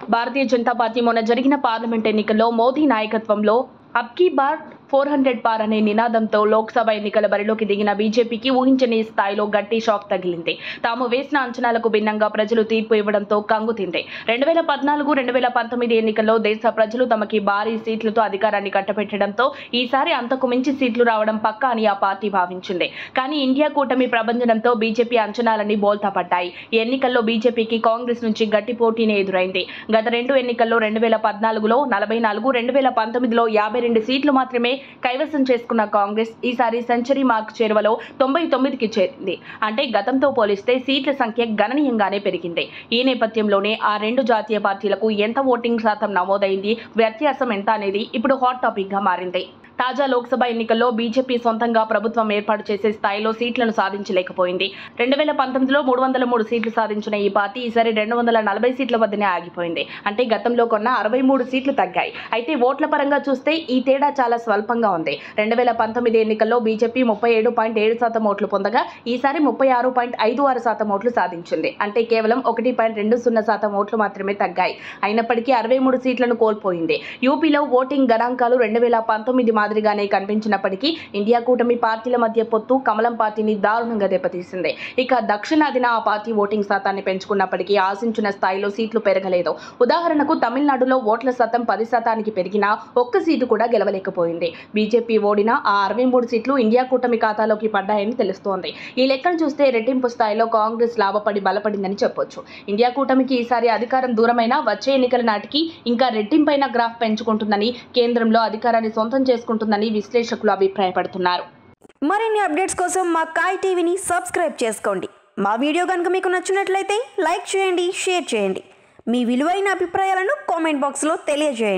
Bharatiya Janata party మొన్న జరిగిన parliament ఎన్నికల్లో మోదీ నాయకత్వంలో అబ్ కీ బార్ 400 పార్ అనే నినాదంతో లోక్సభ ఎన్నికల బరిలోకి దిగిన బీజేపీకి ఊహించని స్థాయిలో గట్టి షాక్ తగిలింది. తాము వేసిన అంచనాలకు భిన్నంగా ప్రజలు తీర్పు ఇవ్వడంతో కంగుతింది. 2014-2019 ఎన్నికల్లో దేశ ప్రజలు తమకి భారీ సీట్లతో అధికారాన్ని కట్టబెట్టడంతో ఈసారి అంతకు మించి సీట్లు రావడం పక్కా అని ఆ పార్టీ భావించింది. కానీ ఇండియా కూటమి ప్రభంజనంతో బీజేపీ అంచనాలన్నీ బోల్తా పడ్డాయి. ఈ ఎన్నికల్లో బీజేపీకి కాంగ్రెస్ నుంచి గట్టి పోటీనే ఎదురైంది. గత 2 ఎన్నికల్లో 2014లో 44, 2019లో 52 సీట్లు మాత్రమే కైవసం చేసుకున్న కాంగ్రెస్ ఈసారి సెంచరీ మార్క్ చేరువలో 99కి చేరింది. అంటే గతంతో పోలిస్తే సీట్ల సంఖ్య గణనీయంగానే పెరిగింది. ఈ నేపథ్యంలోనే ఆ రెండు జాతీయ పార్టీలకు ఎంత ఓటింగ్ శాతం నమోదైంది, వ్యత్యాసం ఎంత అనేది ఇప్పుడు హాట్ టాపిక్ గా మారింది. తాజా లోక్సభ ఎన్నికల్లో బీజేపీ సొంతంగా ప్రభుత్వం ఏర్పాటు చేసే స్థాయిలో సీట్లను సాధించలేకపోయింది. 2019లో 303 సీట్లు సాధించిన ఈ పార్టీ ఈసారి 240 సీట్ల వద్దనే ఆగిపోయింది. అంటే గతంలో కొన్న 63 సీట్లు తగ్గాయి. అయితే ఓట్ల పరంగా చూస్తే ఈ తేడా చాలా స్వల్పంగా ఉంది. 2019 ఎన్నికల్లో బీజేపీ 37.7% ఓట్లు పొందగా ఈసారి 36.56% ఓట్లు సాధించింది. అంటే కేవలం 1.20% ఓట్లు మాత్రమే తగ్గాయి. అయినప్పటికీ 63 సీట్లను కోల్పోయింది. యూపీలో ఓటింగ్ గణాంకాలు 2019 మాదిరిగానే కనిపించినప్పటికీ ఇండియా కూటమి పార్టీల మధ్య పొత్తు కమలం పార్టీని దారుణంగా దెబ్బతీసింది. ఇక దక్షిణాదిన ఆ పార్టీ ఓటింగ్ శాతాన్ని పెంచుకున్నప్పటికీ ఆశించిన స్థాయిలో సీట్లు పెరగలేదు. ఉదాహరణకు తమిళనాడులో ఓట్ల శాతం 10%కి పెరిగినా ఒక్క సీటు కూడా గెలవలేకపోయింది. బీజేపీ ఓడిన ఆ 63 సీట్లు ఇండియా కూటమి ఖాతాలోకి పడ్డాయని తెలుస్తోంది. ఈ లెక్కను చూస్తే రెట్టింపు స్థాయిలో కాంగ్రెస్ లాభపడి బలపడిందని చెప్పొచ్చు. ఇండియా కూటమికి ఈసారి అధికారం దూరమైనా వచ్చే ఎన్నికల నాటికి ఇంకా రెట్టింపైన గ్రాఫ్ పెంచుకుంటుందని, కేంద్రంలో అధికారాన్ని సొంతం చేసుకుంటుందని విశ్లేషకులు అభిప్రాయపడుతున్నారు. మరిన్ని అప్డేట్స్ కోసం మా కాయ్ టీవీని సబ్స్క్రైబ్ చేసుకోండి. మా వీడియో కనుక మీకు నచ్చినట్లయితే లైక్ చేయండి, షేర్ చేయండి. మీ విలువైన అభిప్రాయాలను కామెంట్ బాక్స్లో తెలియజేయండి.